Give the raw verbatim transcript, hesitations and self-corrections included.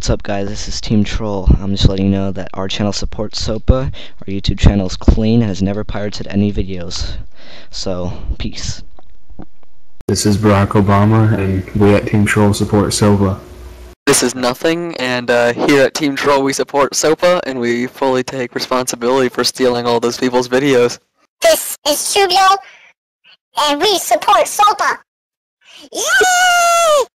What's up, guys? This is Team Troll. I'm just letting you know that our channel supports Sopa. Our YouTube channel is clean and has never pirated any videos. So, peace. This is Barack Obama, and we at Team Troll support Sopa. This is Nothing, and uh, here at Team Troll we support Sopa, and we fully take responsibility for stealing all those people's videos. This is Shubio, and we support Sopa. Yay!